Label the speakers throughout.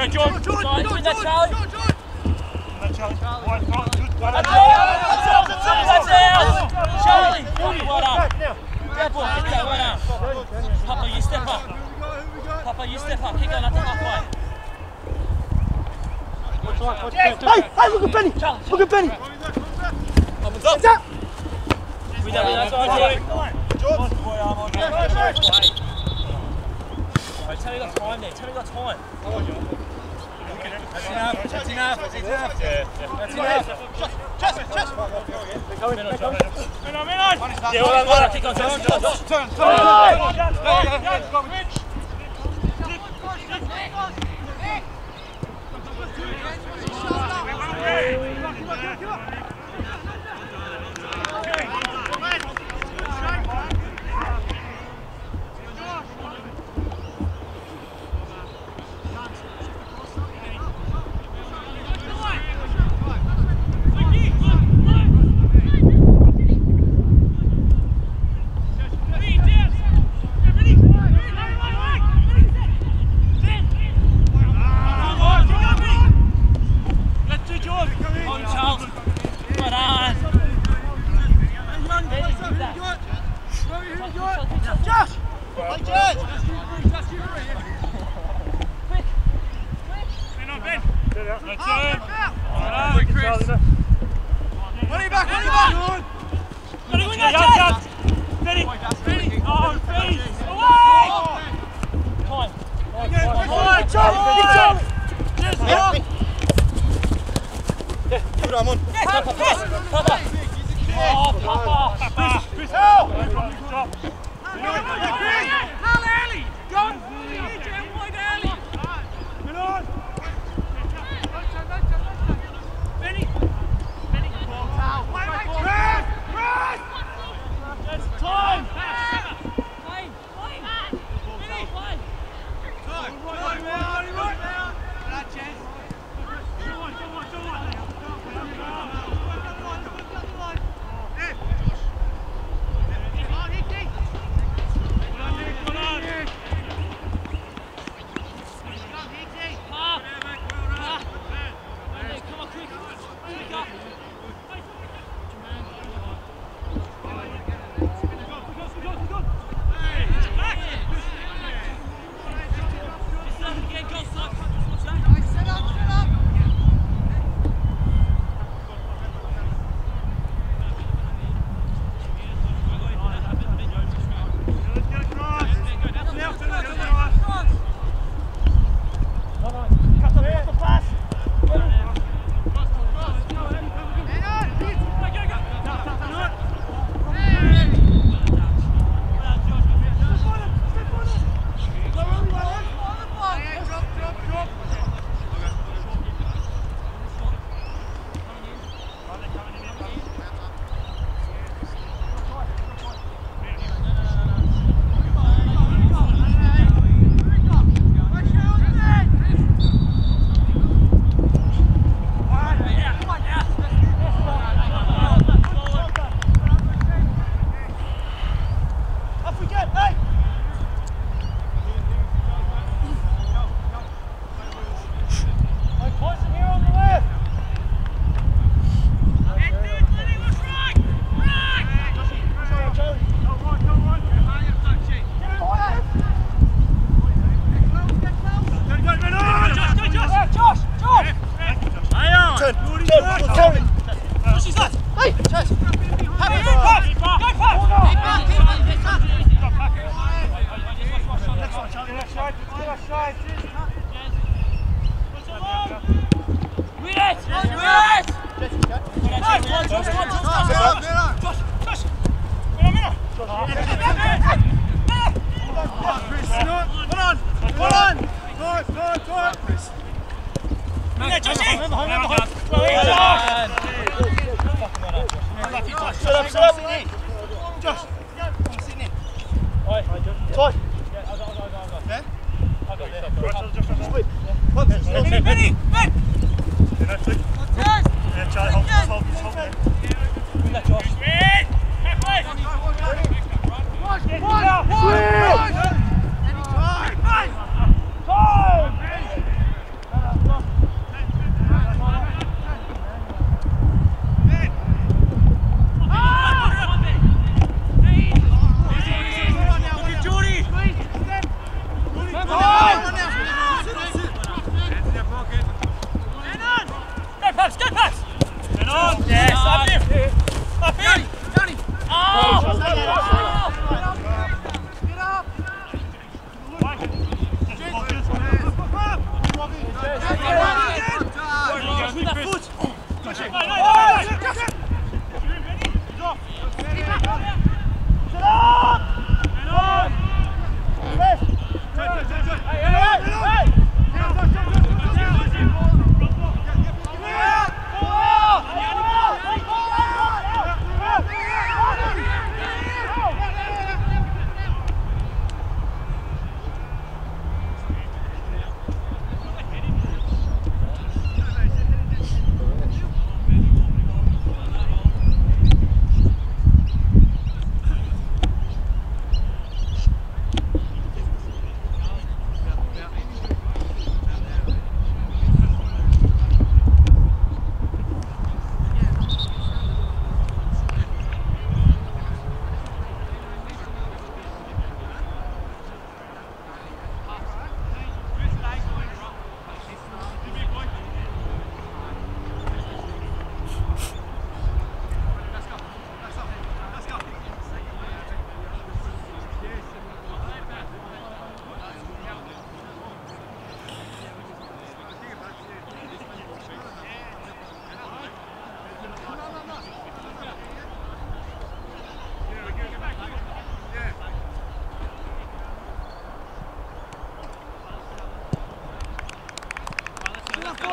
Speaker 1: Go, George. George. Win that, Charlie. That's out. Charlie. Well done. Good ball. Get that. Well done. Papa, you step up. Papa, you step up. Keep going up to halfway.
Speaker 2: Hey, look at Benny. Look at Benny. What's up?
Speaker 1: We don't know. Sorry. George. Tell me got time there. Tell me got time. That's enough. That's enough. That's enough. Yeah. That's enough. Just. Yeah, well done. Kick on, Josh. Turn.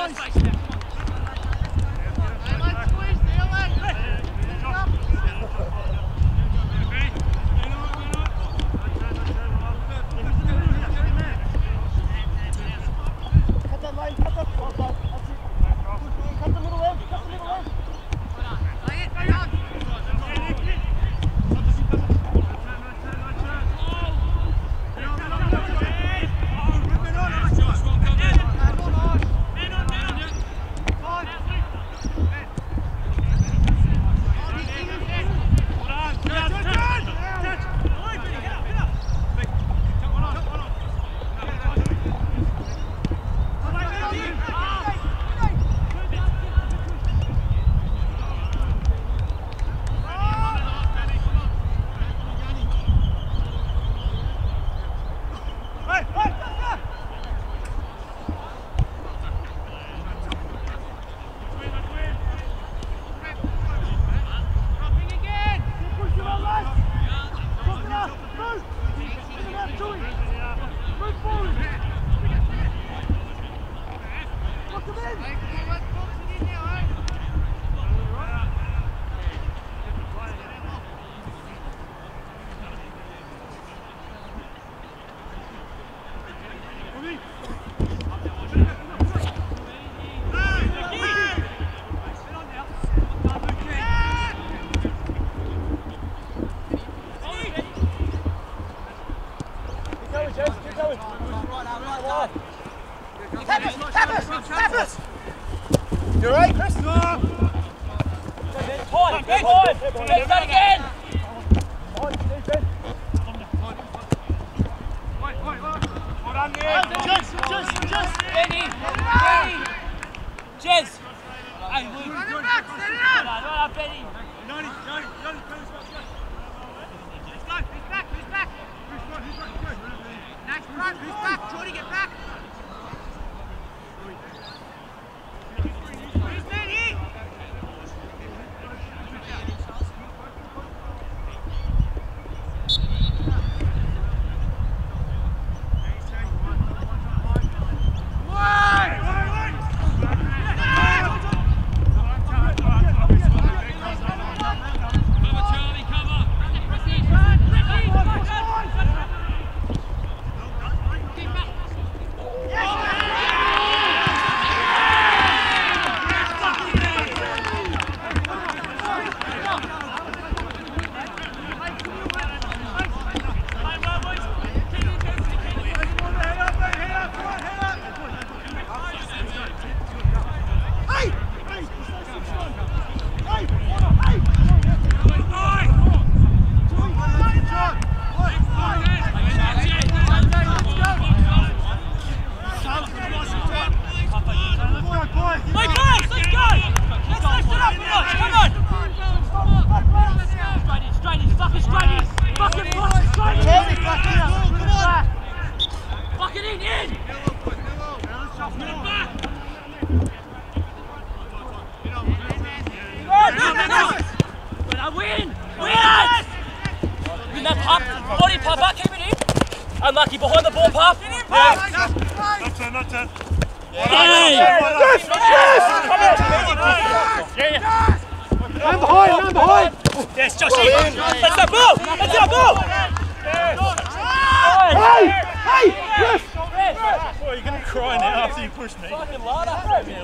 Speaker 2: You alright, Chris?
Speaker 1: Good point, good point! Let's start again! Benny! Jez! Hey, Luke! Run it back, set it up! Right up, Benny! Who's back? Nice front, who's back? Jordy, get back! Who's Benny? Unlucky behind the ball, Pup.
Speaker 3: Not turn.
Speaker 2: Man behind!
Speaker 1: Yes, Joshy! That's that ball! That's that ball!
Speaker 2: Hey! Yes!
Speaker 3: Boy, you're going to cry now after you pushed me.
Speaker 1: Fucking ladder.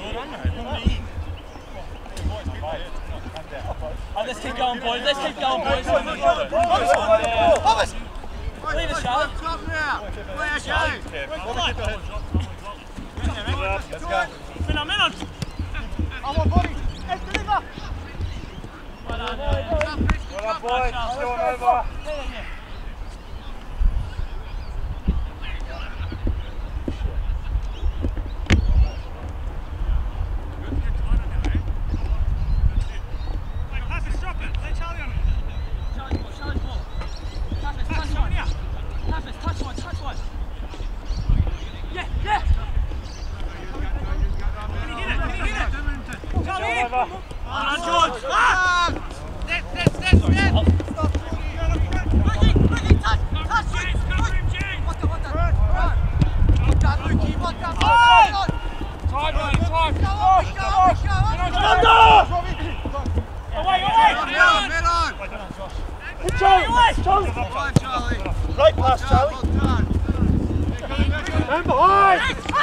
Speaker 1: Let's keep going, boys. Leave it, Charlie.
Speaker 3: Let's go.
Speaker 1: Phenomenal.
Speaker 2: I'm on body. Hey, deliver!
Speaker 3: Well done, boys. Still on over.
Speaker 2: Charlie! Right pass, Charlie! Man behind!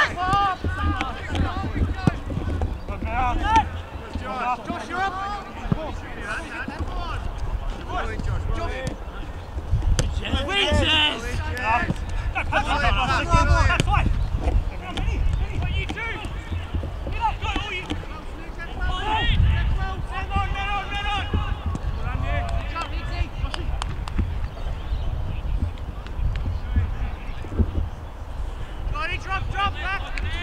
Speaker 3: Josh, you're up! Drop back!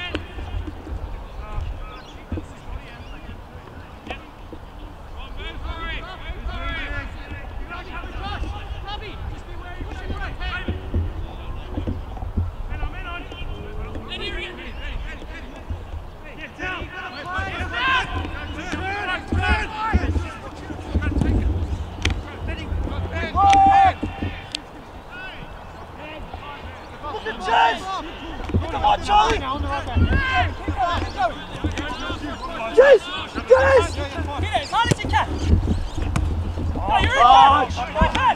Speaker 2: Come on, Charlie! Chase! Chase!
Speaker 1: Get it as hard as you can. No, you're in
Speaker 2: Oh,
Speaker 1: there. Right hand.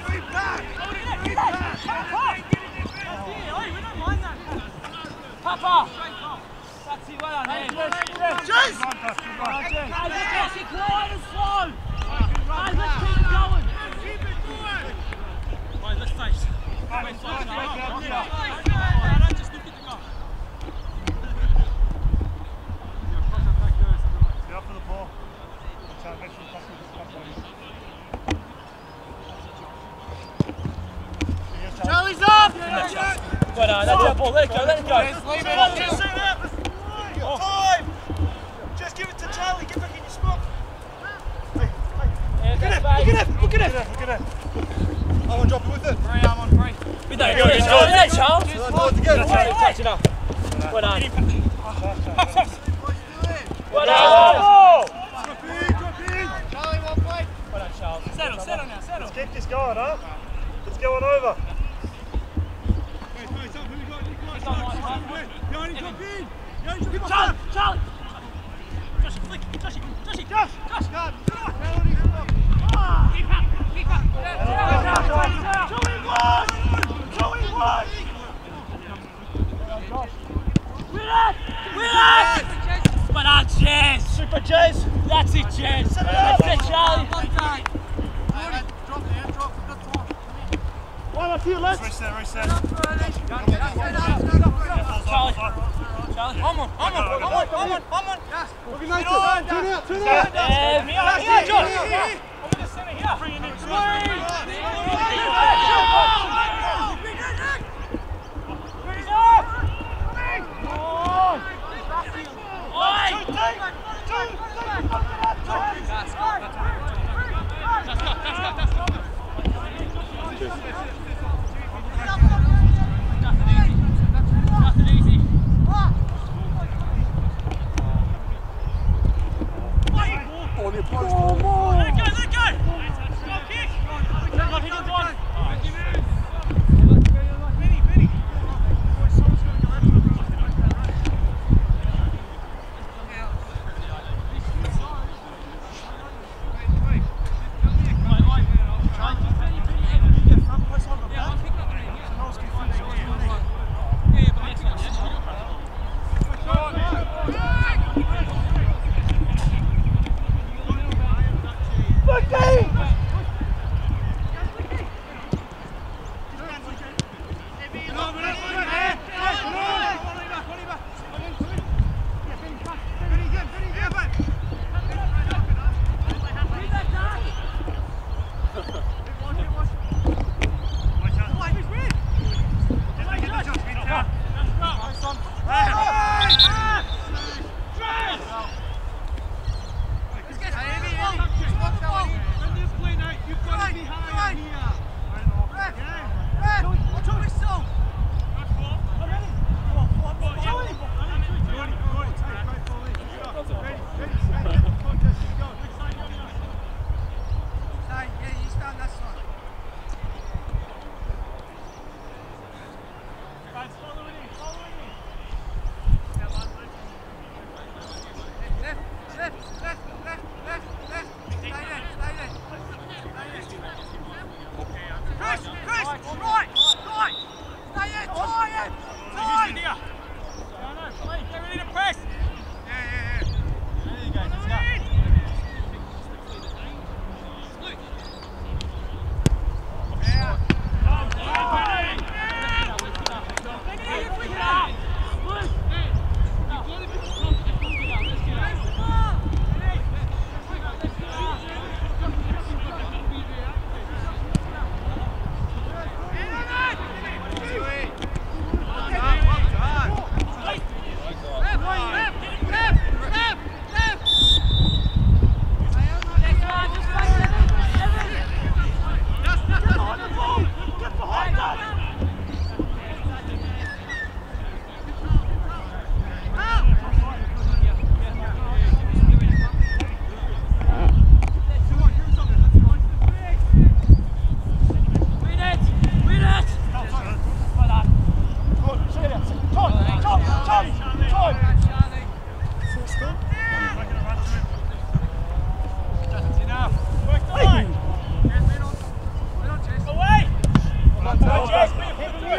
Speaker 1: Papa! That's it, well done, hey.
Speaker 2: Chase!
Speaker 1: Jesse, quiet and slow. Right, let's keep it going. Right, let's face. Just look at the goal.
Speaker 3: Get up for the ball. Make sure you pass with the
Speaker 1: Charlie's up! Well done, that's your ball, let it go, let it go.
Speaker 2: Leave it. Just set up. Time. Just give it to Charlie. Get back in your spot. Hey, hey. Look at it. Look at it. Look at it. Look at it. I want to drop it with it.
Speaker 1: I'm on three. We don't do it, Charles. Get it, Charles. Touch it up. Well done. Well done.
Speaker 3: Charlie, well played.
Speaker 1: Well done, Charles. Settle now, settle.
Speaker 3: Let's keep this going, huh? Let's go on over.
Speaker 1: Charlie! Charlie! Joshy, flick! Joshy! Joshy! Josh! Josh! Keep up! Keep up! Relax! But that's Jez!
Speaker 2: Super Jez.
Speaker 1: That's it, Jez! That's it, Charlie!
Speaker 2: One up here, lads.
Speaker 3: Reset.
Speaker 1: Charlie! Charlie! I'm on!
Speaker 2: Looking nice. Turn out.
Speaker 1: Here, Josh! I'm in the centre here! Bring it in,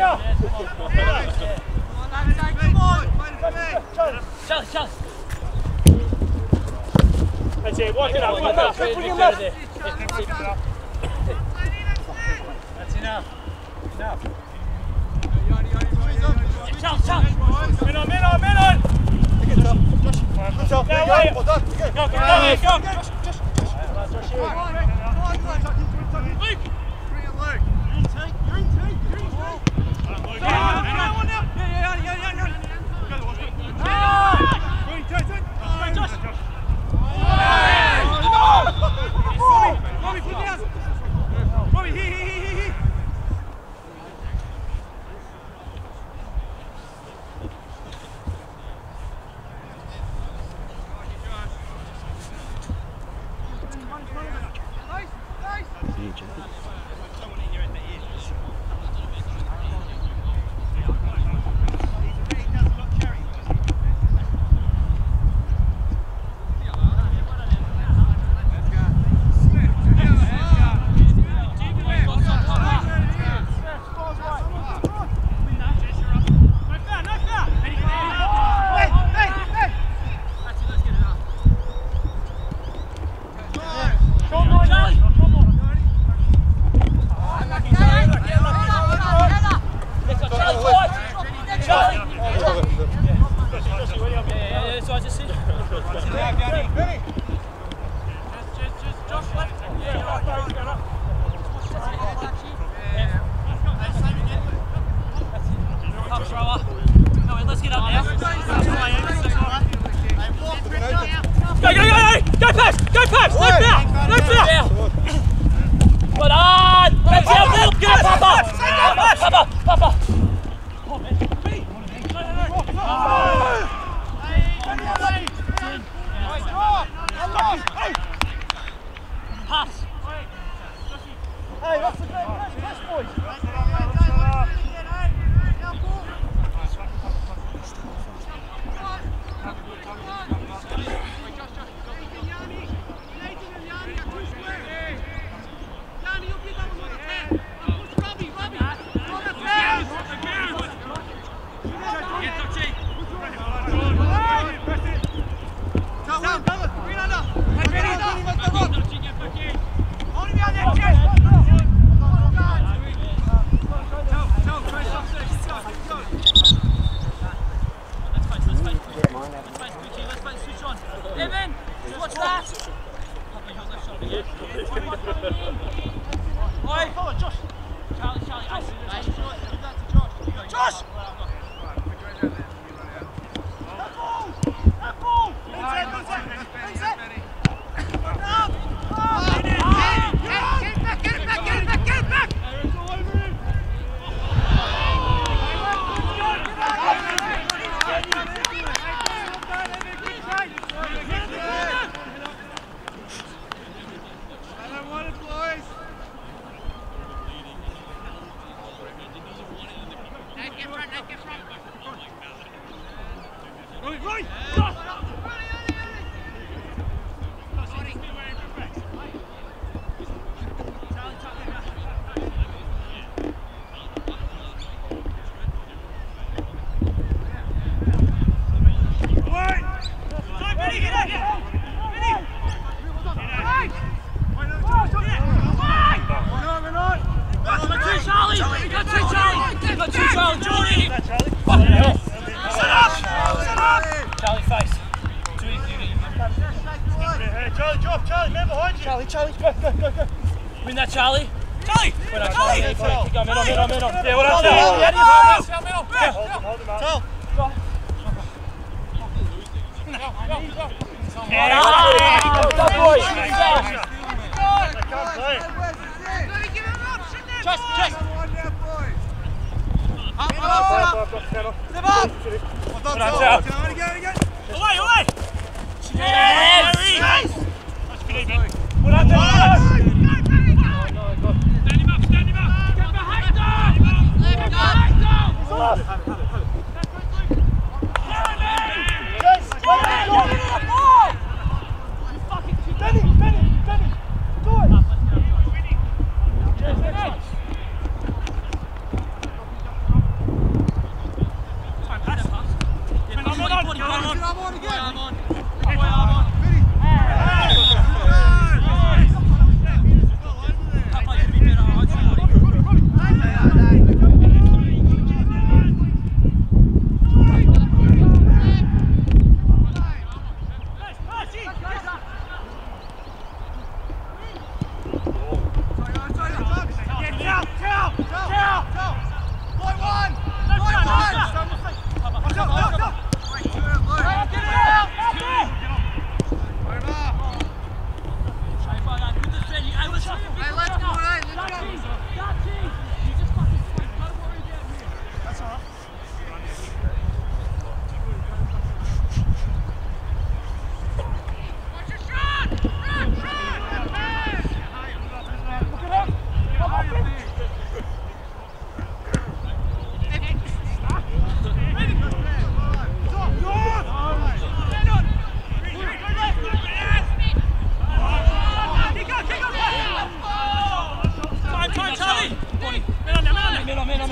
Speaker 1: Charlie, Charlie.
Speaker 3: That's it, work it out, work it out.
Speaker 1: That's enough. Enough. Charlie, Charlie.
Speaker 3: Men on! Take it up. Josh. Good job. There you go. Well done. Go. Josh. Luke. Bring it, Luke. You're in take. Robbie, here.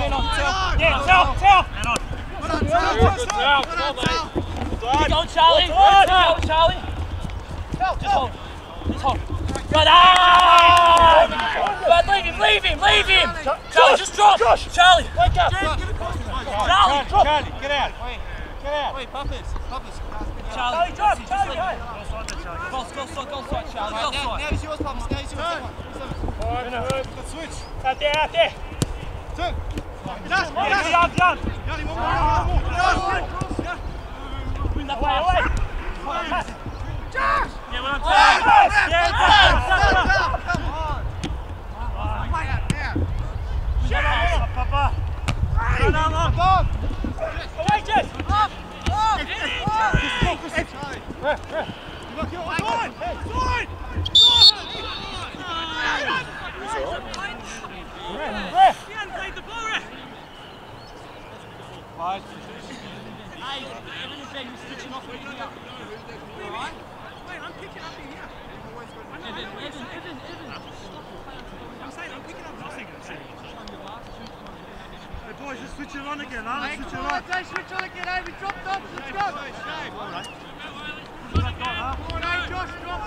Speaker 1: men on, Tell.
Speaker 3: Yeah, tell. Men on.
Speaker 1: Keep going, Charlie. Go, Charlie. Just hold. Right, right, leave him. Charlie, just drop. Charlie.
Speaker 3: Wake up.
Speaker 1: Charlie, drop.
Speaker 3: Charlie, get out.
Speaker 2: Wait, Papas.
Speaker 1: Charlie,
Speaker 3: drop.
Speaker 1: just
Speaker 3: Charlie,
Speaker 1: leave him. Go side, Charlie. Go
Speaker 2: Now
Speaker 1: side.
Speaker 2: it's yours, Papas. Now it's yours.
Speaker 3: Good switch. Out there.
Speaker 2: Turn.
Speaker 3: Done.
Speaker 1: Win that
Speaker 3: Away.
Speaker 1: pass.
Speaker 3: Pass.
Speaker 1: Yeah, we're on
Speaker 3: Come on. Papa. Run. Away, Jess.
Speaker 1: Hey, everyone's saying you're switching off right here. Alright?
Speaker 4: Wait, I'm picking up in here.
Speaker 1: Evan.
Speaker 4: I'm saying I'm picking up nothing.
Speaker 3: Hey boys, just switch it on again, huh?
Speaker 4: Hey,
Speaker 3: Switch it
Speaker 4: come
Speaker 3: on.
Speaker 4: on, don't switch on again, Amy. Drop off. Let's go. Come on, hey, Josh, drop.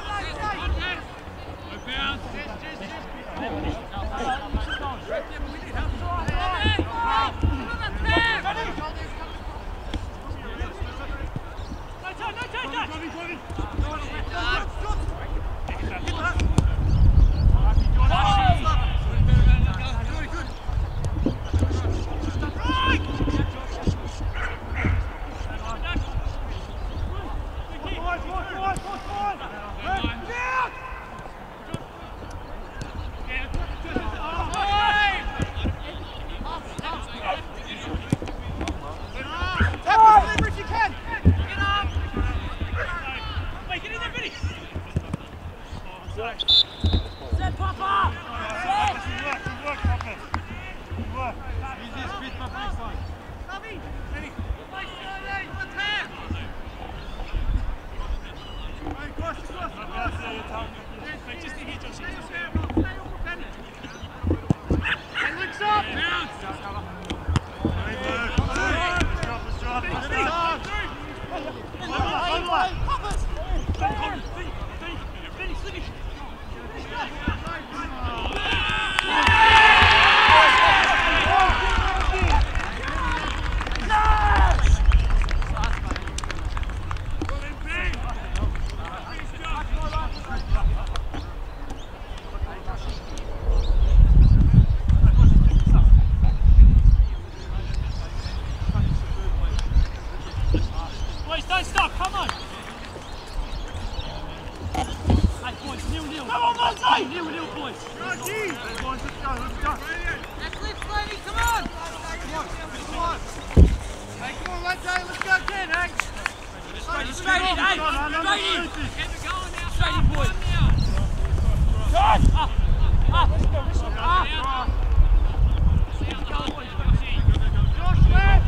Speaker 1: Set, Papa! Set!
Speaker 3: Good work, Papa. Good work.
Speaker 2: Easiest speed, Papa, next time.
Speaker 1: Boys, don't stop, come on! Hey, boys, nil. Come on, Monty! Nil, boys.
Speaker 3: Boys, let's go.
Speaker 4: Let's lift, Lenny, come on! Hey, come on, let's go again, hey!
Speaker 1: Straight in, hey! Straight in, boys!
Speaker 3: John!
Speaker 1: Up!
Speaker 4: Josh, left!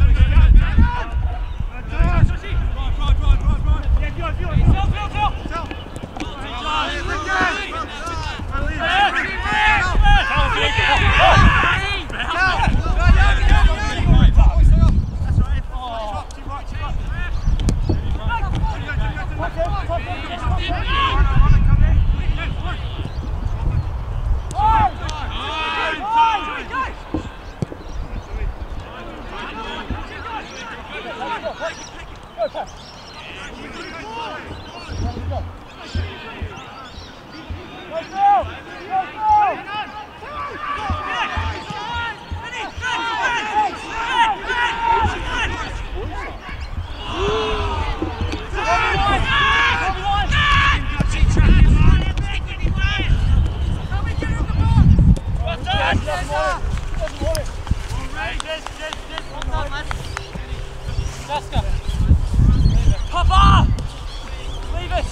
Speaker 1: Papa! Leave it!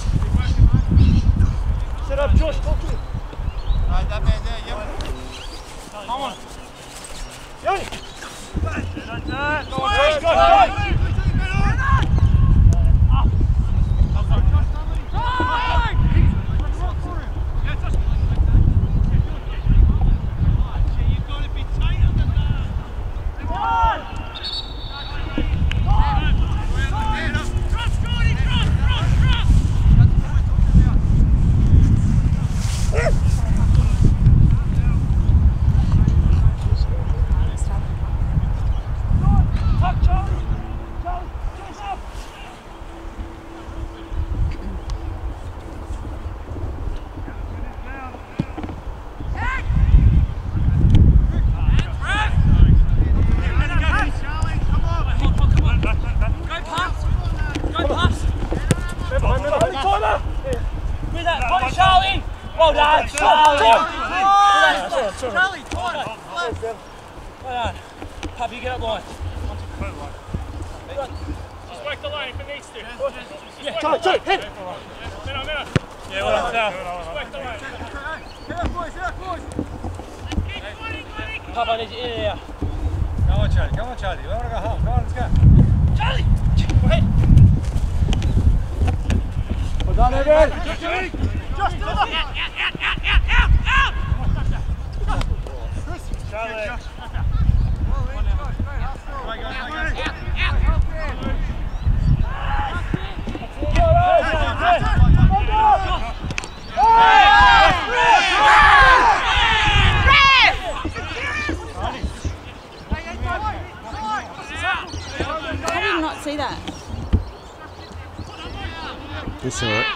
Speaker 3: Set up, Josh, talk to me.
Speaker 2: Right, that man there, yep.
Speaker 3: Come on. Yoni! Go on, Josh, go!
Speaker 1: Well done. Papa, you get up line.
Speaker 3: Just work the line if it needs to.
Speaker 1: Yeah,
Speaker 2: Charlie, hit!
Speaker 3: Minnow.
Speaker 1: Yeah, well done, Sal.
Speaker 3: Just work the line.
Speaker 1: Papa, I need you in and out.
Speaker 2: Come on, Charlie. We want to go home. Come on, let's go.
Speaker 1: Charlie! Go ahead.
Speaker 2: Well done, Evan.
Speaker 4: Josh, do that!
Speaker 3: Charlie.
Speaker 5: How did you not see that?
Speaker 6: You saw it.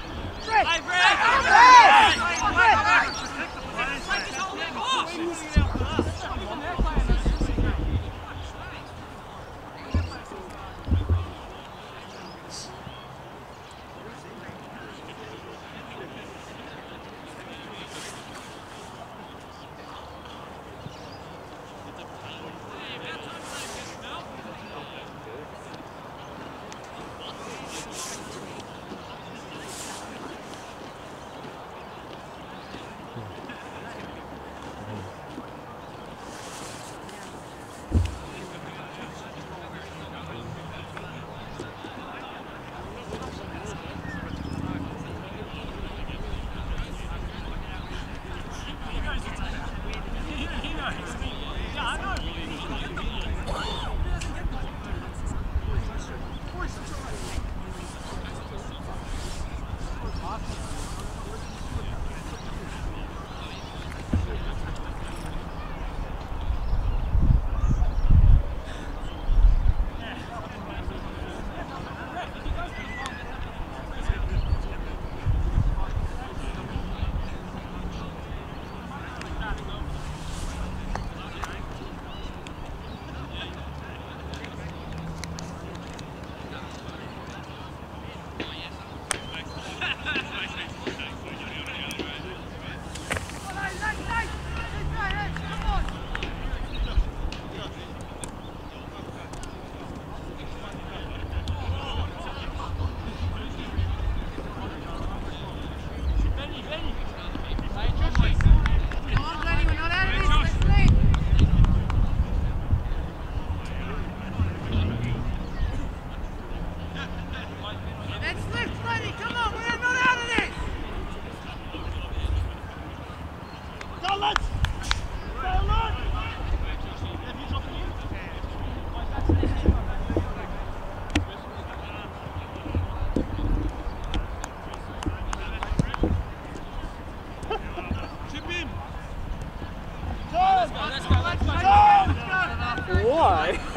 Speaker 1: Why?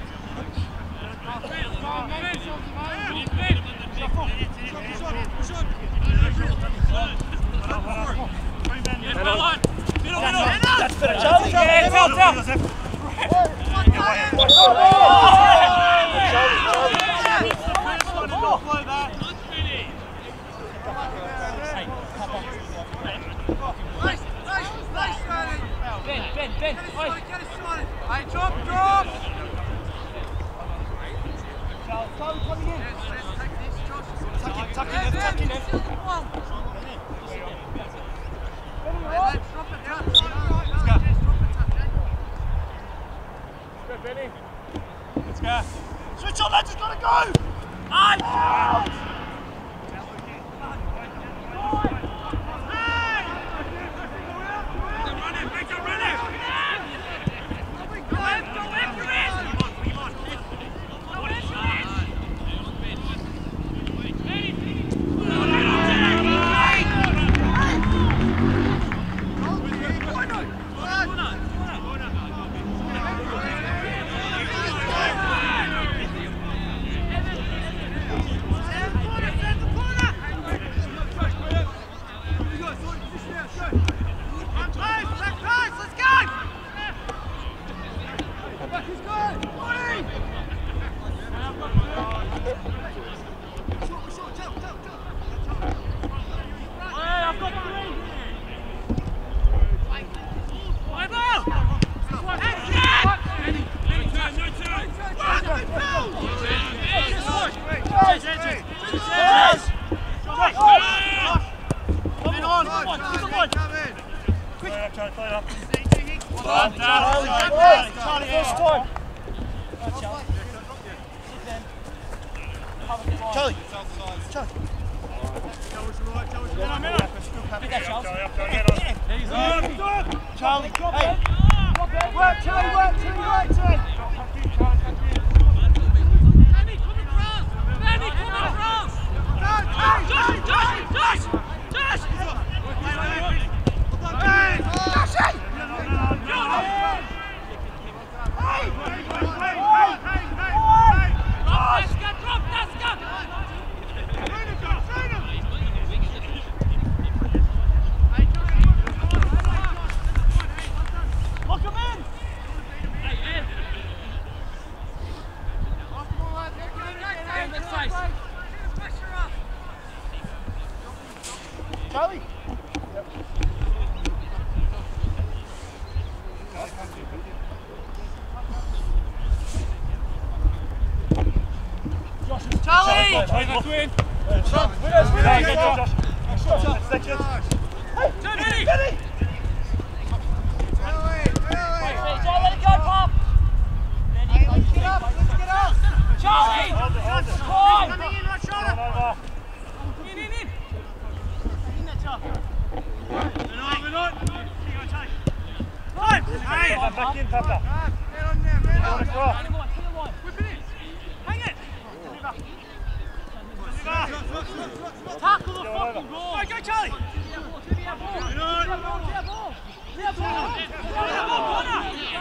Speaker 1: That's better, Charlie. Yeah, tell. Ben.
Speaker 4: Hey, drop!
Speaker 2: Charlie coming in. Tuck in.
Speaker 3: Let's go.
Speaker 2: Switch on, lads, it's gotta go!
Speaker 4: Hey,
Speaker 3: Charlie, first time.
Speaker 2: Charlie.
Speaker 3: Charlie, hey. Work, Charlie, work, Charlie. Charlie. Charlie!
Speaker 2: Back in, Papa.
Speaker 3: Tackle the fucking ball! Go, Charlie! Clear ball! Clear ball! Clear ball!